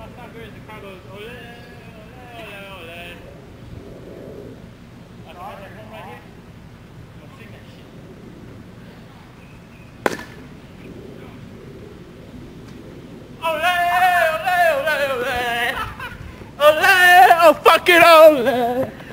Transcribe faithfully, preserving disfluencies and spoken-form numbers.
not good. The car goes, ole, ole, ole, ole. I got that one right here. I'm gonna sing that shit. Ole, ole, ole, ole. Ole, oh fucking ole.